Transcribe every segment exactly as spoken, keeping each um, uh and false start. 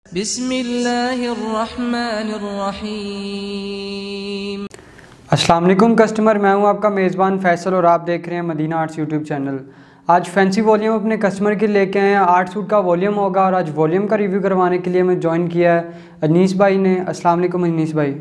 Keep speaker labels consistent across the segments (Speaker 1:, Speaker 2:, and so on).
Speaker 1: बिस्मिल्लाहिर्रहमानिर्रहीम।
Speaker 2: अस्सलाम वालेकुम कस्टमर, मैं हूं आपका मेज़बान फैसल और आप देख रहे हैं मदीना आर्ट्स यूट्यूब चैनल। आज फैंसी वॉल्यूम अपने कस्टमर के लेके आए हैं। आठ सूट का वॉल्यूम होगा और आज वॉल्यूम का रिव्यू करवाने के लिए मैं ज्वाइन किया है अनीस भाई ने। अस्सलाम वालेकुम अनीस भाई।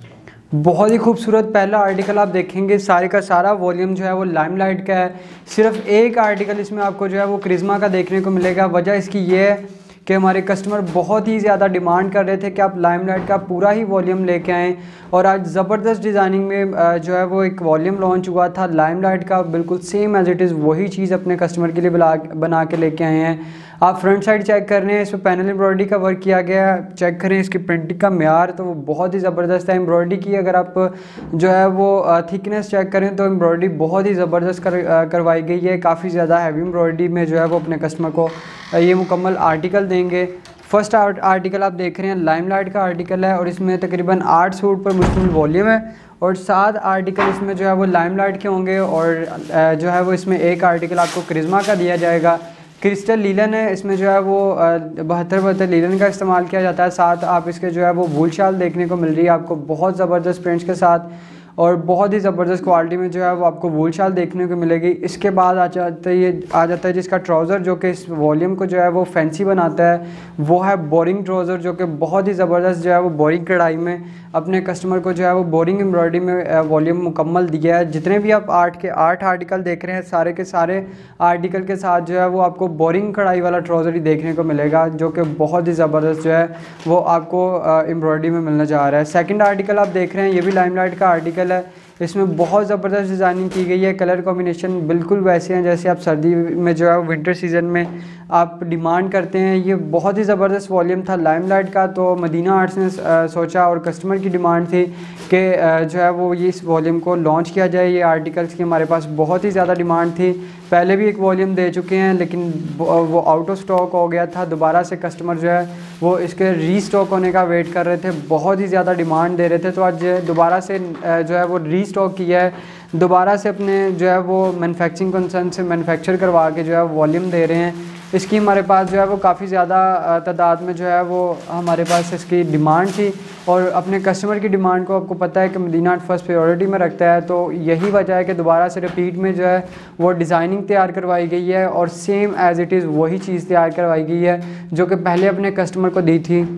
Speaker 2: बहुत ही खूबसूरत पहला आर्टिकल आप देखेंगे, सारे का सारा वॉल्यूम जो है वो लाइमलाइट का है। सिर्फ एक आर्टिकल इसमें आपको जो है वो क्रिज्मा का देखने को मिलेगा। वजह इसकी ये है कि हमारे कस्टमर बहुत ही ज़्यादा डिमांड कर रहे थे कि आप लाइमलाइट का पूरा ही वॉल्यूम लेके आएँ और आज ज़बरदस्त डिज़ाइनिंग में जो है वो एक वॉल्यूम लॉन्च हुआ था लाइमलाइट का, बिल्कुल सेम एज़ इट इज़ वही चीज़ अपने कस्टमर के लिए बना बना के लेके आए हैं। आप फ्रंट साइड चेक कर रहे हैं, इसमें पैनल एम्ब्रॉयडरी का वर्क किया गया है। चेक करें इसकी प्रिंटिंग का म्यार, तो वो बहुत ही ज़बरदस्त है। एम्ब्रॉयडरी की अगर आप जो है वो थिकनेस चेक करें तो एम्ब्रॉयडरी बहुत ही ज़बरदस्त कर, करवाई गई है। काफ़ी ज़्यादा हैवी एम्ब्रॉयडरी में जो है वो अपने कस्टमर को ये मुकम्मल आर्टिकल देंगे। फर्स्ट आर्टिकल आप देख रहे हैं लाइमलाइट का आर्टिकल है और इसमें तकरीबन आठ सूट पर मुश्तमिल वॉल्यूम है और सात आर्टिकल इसमें जो है वो लाइमलाइट के होंगे और जो है वो इसमें एक आर्टिकल आपको क्रिज्मा का दिया जाएगा। क्रिस्टल लीलन है, इसमें जो है वो बहत्तर बहत्तर लीलन का इस्तेमाल किया जाता है। साथ आप इसके जो है वो वूल शाल देखने को मिल रही है आपको बहुत ज़बरदस्त प्रिंट्स के साथ और बहुत ही ज़बरदस्त क्वालिटी में जो है वो आपको वूल शाल देखने को मिलेगी। इसके बाद आ जाता है ये आ जाता है जिसका ट्राउज़र, जो कि इस वॉल्यूम को जो है वो फैंसी बनाता है, वो है बोरिंग ट्राउज़र, जो कि बहुत ही ज़बरदस्त जो है वो बोरिंग कढ़ाई में अपने कस्टमर को जो है वो बोरिंग एम्ब्रॉयडरी में वॉल्यूम मुकम्मल दिया है। जितने भी आप आठ के आठ आर्टिकल देख रहे हैं, सारे के सारे आर्टिकल के साथ जो है वो आपको बोरिंग कढ़ाई वाला ट्राउज़र ही देखने को मिलेगा, जो कि बहुत ही ज़बरदस्त जो है वो आपको एम्ब्रॉयडरी में मिलने जा रहा है। सेकंड आर्टिकल आप देख रहे हैं, ये भी लाइमलाइट का आर्टिकल है। इसमें बहुत ज़बरदस्त डिज़ाइनिंग की गई है। कलर कॉम्बिनेशन बिल्कुल वैसे हैं जैसे आप सर्दी में जो है विंटर सीज़न में आप डिमांड करते हैं। ये बहुत ही ज़बरदस्त वॉल्यूम था लाइमलाइट का, तो मदीना आर्ट्स ने सोचा और कस्टमर की डिमांड थी कि जो है वो ये इस वॉल्यूम को लॉन्च किया जाए। ये आर्टिकल्स की हमारे पास बहुत ही ज़्यादा डिमांड थी। पहले भी एक वॉल्यूम दे चुके हैं लेकिन वो आउट ऑफ स्टॉक हो गया था। दोबारा से कस्टमर जो है वो इसके रीस्टॉक होने का वेट कर रहे थे, बहुत ही ज़्यादा डिमांड दे रहे थे, तो आज दोबारा से जो है वो रीस्टॉक किया है। दोबारा से अपने जो है वो मैन्युफैक्चरिंग कंसर्न से मैन्युफैक्चर करवा के जो है वॉल्यूम दे रहे हैं। इसकी हमारे पास जो है वो काफ़ी ज़्यादा तादाद में जो है वो हमारे पास इसकी डिमांड थी और अपने कस्टमर की डिमांड को आपको पता है कि मदीना आर्ट फर्स्ट प्रायोरिटी में रखता है, तो यही वजह है कि दोबारा से रिपीट में जो है वो डिज़ाइनिंग तैयार करवाई गई है और सेम एज़ इट इज़ वही चीज़ तैयार करवाई गई है जो कि पहले अपने कस्टमर को दी थी।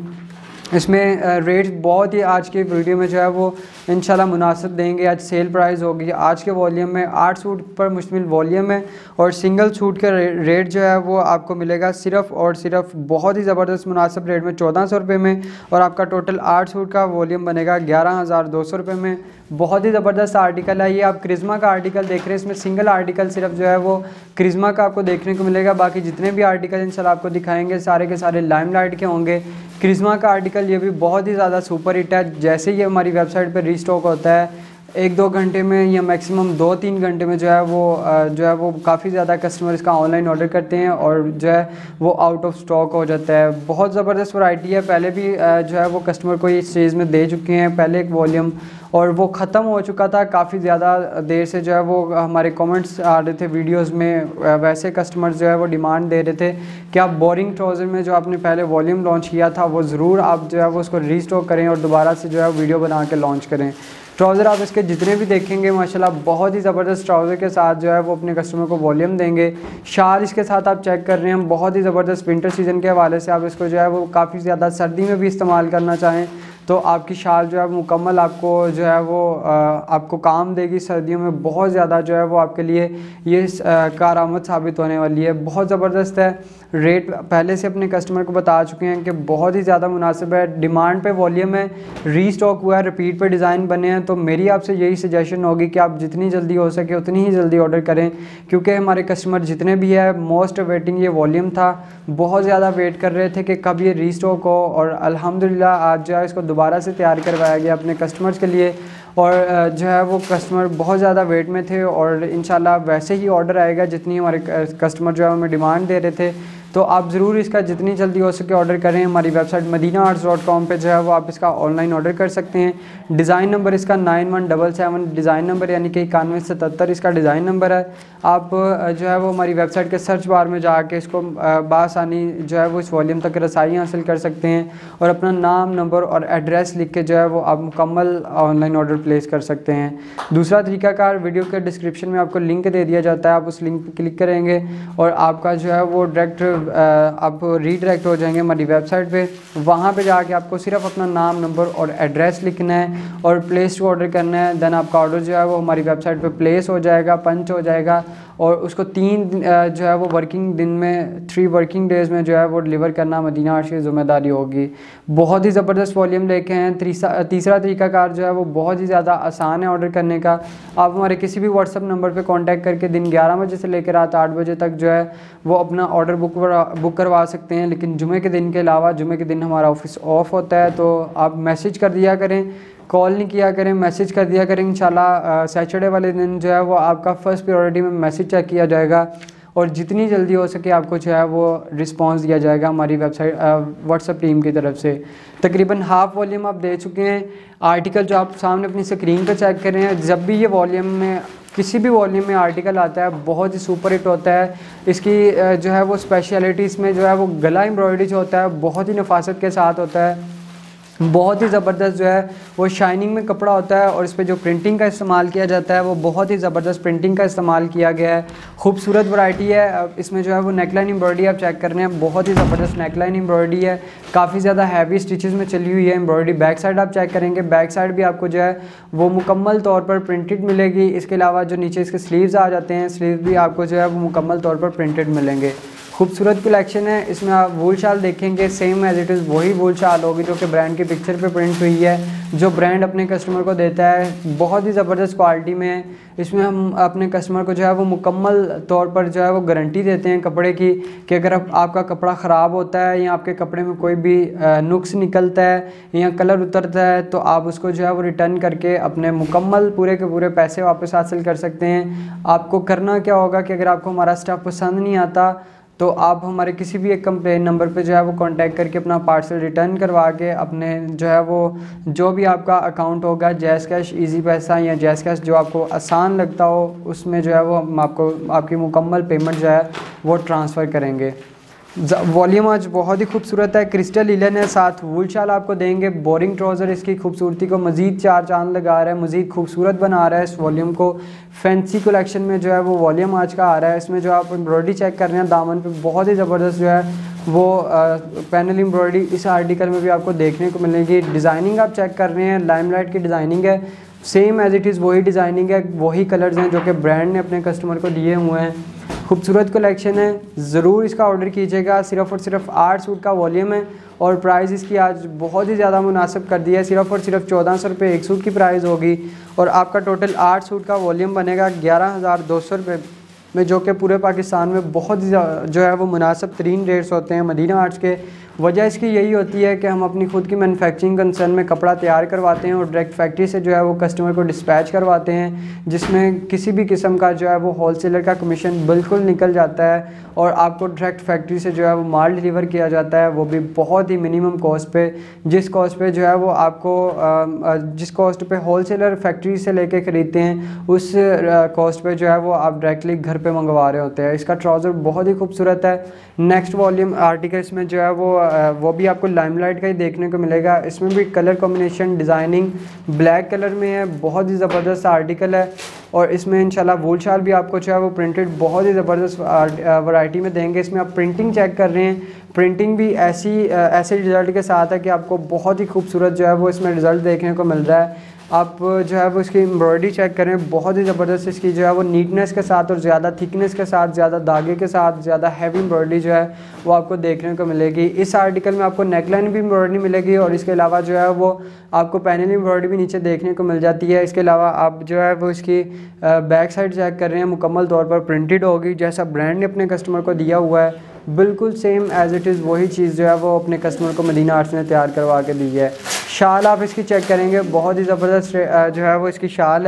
Speaker 2: इसमें रेट्स बहुत ही आज की वीडियो में जो है वो इंशाल्लाह मुनासिब देंगे। आज सेल प्राइस होगी आज के वॉल्यूम में, आठ सूट पर मुश्तमिल वॉल्यूम है और सिंगल सूट का रेट जो है वो आपको मिलेगा सिर्फ और सिर्फ बहुत ही ज़बरदस्त मुनासिब रेट में चौदह सौ रुपये में और आपका टोटल आठ सूट का वॉल्यूम बनेगा ग्यारह हज़ार दो सौ रुपये में। बहुत ही ज़बरदस्त आर्टिकल है ये। आप क्रिज्मा का आर्टिकल देख रहे हैं, इसमें सिंगल आर्टिकल सिर्फ जो है वो क्रिज्मा का आपको देखने को मिलेगा। बाकी जितने भी आर्टिकल इंशाल्लाह आपको दिखाएंगे सारे के सारे लाइमलाइट के होंगे। क्रिज्मा का आर्टिकल ये भी बहुत ही ज़्यादा सुपर हिट है। जैसे ही हमारी वेबसाइट पर रीस्टॉक होता है एक दो घंटे में या मैक्सिमम दो तीन घंटे में जो है वो जो है वो काफ़ी ज़्यादा कस्टमर इसका ऑनलाइन ऑर्डर करते हैं और जो है वो आउट ऑफ स्टॉक हो जाता है। बहुत ज़बरदस्त वैरायटी है। पहले भी जो है वो कस्टमर को इस चीज़ में दे चुके हैं पहले एक वॉल्यूम और वो ख़त्म हो चुका था। काफ़ी ज़्यादा देर से जो है वो हमारे कमेंट्स आ रहे थे वीडियोस में, वैसे कस्टमर्स जो है वो डिमांड दे रहे थे कि आप बोरिंग ट्राउज़र में जो आपने पहले वॉल्यूम लॉन्च किया था वो ज़रूर आप जो है वो उसको रीस्टॉक करें और दोबारा से जो है वीडियो बना के लॉन्च करें। ट्राउज़र आप इसके जितने भी देखेंगे माशाल्लाह बहुत ही ज़बरदस्त ट्राउज़र के साथ जो है वो अपने कस्टमर को वॉल्यूम देंगे। शाल इसके साथ आप चेक कर रहे हैं, बहुत ही ज़बरदस्त विंटर सीज़न के हवाले से आप इसको जो है वो काफ़ी ज़्यादा सर्दी में भी इस्तेमाल करना चाहें तो आपकी शाल जो है मुकम्मल आपको जो है वो आ, आपको काम देगी। सर्दियों में बहुत ज़्यादा जो है वो आपके लिए ये कारआमद साबित होने वाली है। बहुत ज़बरदस्त है। रेट पहले से अपने कस्टमर को बता चुके हैं कि बहुत ही ज़्यादा मुनासिब है। डिमांड पे वॉल्यूम है, रीस्टॉक हुआ है, रिपीट पे डिज़ाइन बने हैं, तो मेरी आपसे यही सजेशन होगी कि आप जितनी जल्दी हो सके उतनी ही जल्दी ऑर्डर करें क्योंकि हमारे कस्टमर जितने भी है मोस्ट वेटिंग ये वॉल्यूम था। बहुत ज़्यादा वेट कर रहे थे कि कब ये रीस्टॉक हो और अल्हम्दुलिल्लाह आज जो है इसको दोबारा से तैयार करवाया गया अपने कस्टमर्स के लिए और जो है वो कस्टमर बहुत ज़्यादा वेट में थे और इंशाल्लाह वैसे ही ऑर्डर आएगा जितनी हमारे कस्टमर जो है हमें डिमांड दे रहे थे तो आप ज़रूर इसका जितनी जल्दी हो सके ऑर्डर करें। हमारी website Madina arts dot com पर जो है वो आप इसका ऑनलाइन ऑर्डर कर सकते हैं। डिज़ाइन नंबर इसका nine one double seven design number यानी कि इक्यानवे सतहत्तर इसका डिज़ाइन नंबर है। आप जो है वो हमारी वेबसाइट के सर्च बार में जाके इसको बासानी जो है वो इस वॉल्यूम तक रसाई हासिल कर सकते हैं और अपना नाम, नंबर और एड्रेस लिख के जो है वो आप मुकम्मल ऑनलाइन ऑर्डर प्लेस कर सकते हैं। दूसरा तरीकाकार, वीडियो के डिस्क्रिप्शन में आपको लिंक दे दिया जाता है, आप उस लिंक पर क्लिक करेंगे और आपका जो है वो डायरेक्ट आप रीडायरेक्ट हो जाएंगे हमारी वेबसाइट पे। वहाँ पे जाके आपको सिर्फ अपना नाम, नंबर और एड्रेस लिखना है और प्लेस टू ऑर्डर करना है। देन आपका ऑर्डर जो है वो हमारी वेबसाइट पे प्लेस हो जाएगा, पंच हो जाएगा और उसको तीन जो है वो वर्किंग दिन में, थ्री वर्किंग डेज़ में जो है वो डिलीवर करना मदीना आर्ट्स की ज़िम्मेदारी होगी। बहुत ही ज़बरदस्त वॉल्यूम लेके हैं। तीसरा तीसरा तरीकाकार जो है वो बहुत ही ज़्यादा आसान है ऑर्डर करने का। आप हमारे किसी भी व्हाट्सअप नंबर पे कांटेक्ट करके दिन ग्यारह बजे से लेकर रात आठ बजे तक जो है वो अपना ऑर्डर बुक बुक करवा सकते हैं। लेकिन जुमे के दिन के अलावा, जुमे के दिन हमारा ऑफिस ऑफ होता है, तो आप मैसेज कर दिया करें, कॉल नहीं किया करें, मैसेज कर दिया करें। इंशाल्लाह सैटरडे वाले दिन जो है वो आपका फ़र्स्ट प्रायोरिटी में मैसेज चेक किया जाएगा और जितनी जल्दी हो सके आपको जो है वो रिस्पांस दिया जाएगा हमारी वेबसाइट व्हाट्सएप टीम की तरफ से। तकरीबन हाफ वॉल्यूम आप दे चुके हैं। आर्टिकल जो आप सामने अपनी स्क्रीन पर चेक कर रहे हैं, जब भी ये वॉल्यूम में किसी भी वॉल्यूम में आर्टिकल आता है बहुत ही सुपर हिट होता है। इसकी जो है वो स्पेशलिटी इसमें जो है वो गला एम्ब्रॉयडरी जो होता है बहुत ही नफासत के साथ होता है, बहुत ही ज़बरदस्त जो है वो शाइनिंग में कपड़ा होता है और इस पर जो प्रिंटिंग का इस्तेमाल किया जाता है वो बहुत ही ज़बरदस्त प्रिंटिंग का इस्तेमाल किया गया है। खूबसूरत वैरायटी है। इसमें जो है वो नेकलाइन एम्ब्रॉयडरी आप चेक कर रहे हैं, बहुत ही ज़बरदस्त नेकलाइन एम्ब्रॉयडरी है, काफ़ी ज़्यादा हैवी स्टिचेस में चली हुई है एम्ब्रॉयडरी। बैक साइड आप चेक करेंगे, बैक साइड भी आपको जो है वो मुकम्मल तौर पर प्रिंटेड मिलेगी। इसके अलावा जो नीचे इसके स्लीव्स आ जाते हैं, स्लीव भी आपको जो है वो मुकम्मल तौर पर प्रिंटेड मिलेंगे। खूबसूरत कलेक्शन है। इसमें आप वूल शाल देखेंगे, सेम एज इट इज़ वही वूल शाल होगी जो कि ब्रांड की पिक्चर पे प्रिंट हुई है, जो ब्रांड अपने कस्टमर को देता है। बहुत ही ज़बरदस्त क्वालिटी में है। इसमें हम अपने कस्टमर को जो है वो मुकम्मल तौर पर जो है वो गारंटी देते हैं कपड़े की कि अगर आप, आपका कपड़ा ख़राब होता है या आपके कपड़े में कोई भी नुक्स निकलता है या कलर उतरता है तो आप उसको जो है वो रिटर्न करके अपने मुकम्मल पूरे के पूरे पैसे वापस हासिल कर सकते हैं। आपको करना क्या होगा कि अगर आपको हमारा स्टफ़ पसंद नहीं आता तो आप हमारे किसी भी एक कंप्लेन नंबर पे जो है वो कांटेक्ट करके अपना पार्सल रिटर्न करवा के अपने जो है वो जो भी आपका अकाउंट होगा, जैज़ कैश, इजी पैसा या जैज़ कैश जो आपको आसान लगता हो उसमें जो है वो हम आपको आपकी मुकम्मल पेमेंट जो है वो ट्रांसफ़र करेंगे। वॉल्यूम आज बहुत ही खूबसूरत है। क्रिस्टल लिलन है, साथ वूल शाल आपको देंगे। बोरिंग ट्राउज़र इसकी खूबसूरती को मज़ीद चार चांद लगा रहा है, मज़ीद खूबसूरत बना रहा है इस वॉल्यूम को। फैंसी कलेक्शन में जो है वो वॉल्यूम आज का आ रहा है। इसमें जो आप एम्ब्रॉयडरी चेक कर रहे हैं दामन पे, बहुत ही ज़बरदस्त जो है वो पैनल एम्ब्रॉयडरी इस आर्टिकल में भी आपको देखने को मिलेगी। डिज़ाइनिंग आप चेक कर रहे हैं, लाइमलाइट की डिज़ाइनिंग है, सेम एज इट इज़ वही डिज़ाइनिंग है, वही कलर्स हैं जो कि ब्रांड ने अपने कस्टमर को दिए हुए हैं। खूबसूरत कलेक्शन है, ज़रूर इसका ऑर्डर कीजिएगा। सिर्फ़ और सिर्फ आठ सूट का वॉल्यूम है और प्राइस इसकी आज बहुत ही ज़्यादा मुनासिब कर दिया है। सिर्फ़ और सिर्फ चौदह सौ रुपये एक सूट की प्राइस होगी और आपका टोटल आठ सूट का वॉल्यूम बनेगा ग्यारह हज़ार दो सौ रुपये में, जो कि पूरे पाकिस्तान में बहुत ही जो है वो मुनासिब तरीन रेट्स होते हैं मदीना आर्ट्स के। वजह इसकी यही होती है कि हम अपनी खुद की मैन्युफैक्चरिंग कंसर्न में कपड़ा तैयार करवाते हैं और डायरेक्ट फैक्ट्री से जो है वो कस्टमर को डिस्पैच करवाते हैं, जिसमें किसी भी किस्म का जो है वो होलसेलर का कमीशन बिल्कुल निकल जाता है और आपको डायरेक्ट फैक्ट्री से जो है वो माल डिलीवर किया जाता है, वो भी बहुत ही मिनिमम कॉस्ट पे। जिस कॉस्ट पे जो है वो आपको जिस कॉस्ट पे होलसेलर फैक्ट्री से लेके ख़रीदते हैं उस कॉस्ट पे जो है वो आप डायरेक्टली घर पे मंगवा रहे होते हैं। इसका ट्राउज़र बहुत ही खूबसूरत है। नेक्स्ट वॉल्यूम आर्टिकल्स में जो है वो वो भी आपको लाइमलाइट का ही देखने को मिलेगा। इसमें भी colour combination designing black colour में है, बहुत ही ज़बरदस्त आर्टिकल है और इसमें इंशाल्लाह वूल शाल भी आपको जो है वो प्रिंटेड बहुत ही ज़बरदस्त वैरायटी में देंगे। इसमें आप प्रिंटिंग चेक कर रहे हैं, प्रिंटिंग भी ऐसी ऐसे रिज़ल्ट के साथ है कि आपको बहुत ही खूबसूरत जो है वो इसमें रिज़ल्ट देखने को मिल रहा है। आप जो है वो इसकी एम्ब्रॉयडरी चेक करें, बहुत ही ज़बरदस्त इसकी जो है वो नीटनेस के साथ और ज़्यादा थिकनेस के साथ, ज़्यादा धागे के साथ, ज़्यादा हैवी एम्ब्रॉयडरी जो है वो आपको देखने को मिलेगी। इस आर्टिकल में आपको नेकलाइन भी एम्ब्रॉयडरी मिलेगी और इसके अलावा जो है वो आपको पैनल एम्ब्रॉयडरी भी नीचे देखने को मिल जाती है। इसके अलावा आप जो है वो इसकी बैक साइड चेक कर रहे हैं, मुकम्मल तौर पर प्रिंटेड होगी जैसा ब्रांड ने अपने कस्टमर को दिया हुआ है, बिल्कुल सेम एज इट इज़ वही चीज़ जो है वो अपने कस्टमर को मदीना आर्ट्स ने तैयार करवा के दी है। शाल आप इसकी चेक करेंगे, बहुत ही ज़बरदस्त जो है वो इसकी शाल है।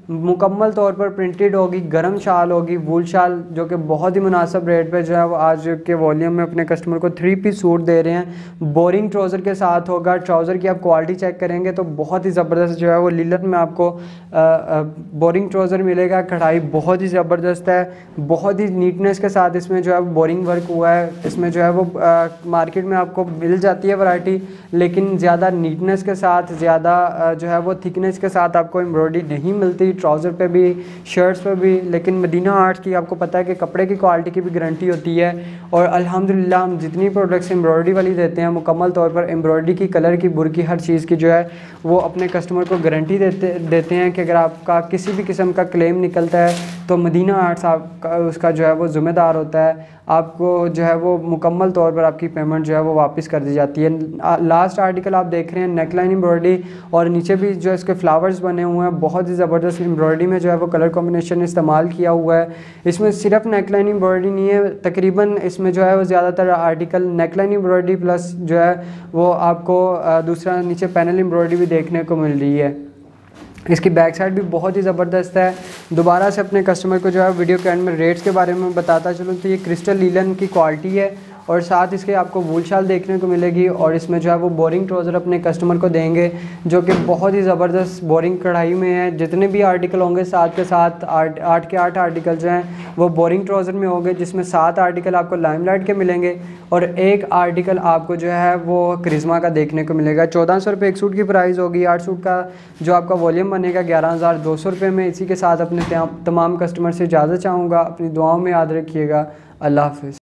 Speaker 2: मुकम्मल तौर पर प्रिंटेड होगी, गर्म शाल होगी, वूल शाल, जो कि बहुत ही मुनासिब रेट पे जो है वो आज के वॉल्यूम में अपने कस्टमर को थ्री पीस सूट दे रहे हैं। बोरिंग ट्राउज़र के साथ होगा। ट्राउज़र की आप क्वालिटी चेक करेंगे तो बहुत ही ज़बरदस्त जो है वो लीलन में आपको बोरिंग ट्राउज़र मिलेगा। कढ़ाई बहुत ही ज़बरदस्त है, बहुत ही नीटनेस के साथ इसमें जो है वो बोरिंग वर्क हुआ है। इसमें जो है वो आ, मार्केट में आपको मिल जाती है वैरायटी, लेकिन ज़्यादा नीटनेस के साथ, ज़्यादा जो है वो थिकनेस के साथ आपको एम्ब्रॉयडरी नहीं मिलती ट्राउज़र पे भी, शर्ट्स पे भी। लेकिन मदीना आर्ट्स की आपको पता है कि कपड़े की क्वालिटी की भी गारंटी होती है, और अल्हम्दुलिल्लाह हम जितनी प्रोडक्ट्स एम्ब्रॉयडरी वाली देते हैं, मुकम्मल तौर पर एम्ब्रॉयडरी की, कलर की, बुर की, हर चीज़ की जो है वो अपने कस्टमर को गारंटी देते देते हैं कि अगर आपका किसी भी किस्म का क्लेम निकलता है तो मदीना आर्ट्स आपका उसका जो है वो ज़िम्मेदार होता है। आपको जो है वो मुकम्मल तौर पर आपकी पेमेंट जो है वो वापस कर दी जाती है। लास्ट आर्टिकल आप देख रहे हैं नेकलाइन एम्ब्रॉयडरी, और नीचे भी जो इसके फ्लावर्स बने हुए हैं, बहुत ही ज़बरदस्त एम्ब्रॉयडरी में जो है वो कलर कॉम्बिनेशन इस्तेमाल किया हुआ है। इसमें सिर्फ नेकलाइन एम्ब्रॉयडरी नहीं है, तकरीबन इसमें जो है वो ज़्यादातर आर्टिकल नेकलाइन एम्ब्रॉयडरी प्लस जो है वो आपको दूसरा नीचे पैनल एम्ब्रॉयडरी भी देखने को मिल रही है। इसकी बैक साइड भी बहुत ही ज़बरदस्त है। दोबारा से अपने कस्टमर को जो है वीडियो के एंड में रेट्स के बारे में बताता चलूँ तो ये क्रिस्टल लीलन की क्वालिटी है, और साथ इसके आपको वूल शाल देखने को मिलेगी, और इसमें जो है वो बोरिंग ट्राउज़र अपने कस्टमर को देंगे जो कि बहुत ही ज़बरदस्त बोरिंग कढ़ाई में है। जितने भी आर्टिकल होंगे साथ के साथ आठ आठ के आठ आर्टिकल जो हैं वो बोरिंग ट्राउज़र में होंगे, जिसमें सात आर्टिकल आपको लाइमलाइट के मिलेंगे और एक आर्टिकल आपको जो है वो करिश्मा का देखने को मिलेगा। चौदह सौ रुपये एक सूट की प्राइस होगी। आठ सूट का जो आपका वॉल्यूम बनेगा ग्यारह हज़ार दो सौ रुपये में। इसी के साथ अपने तमाम कस्टमर से इजाज़त चाहूँगा। अपनी दुआओं में याद रखिएगा। अल्लाह हाफ़िज़।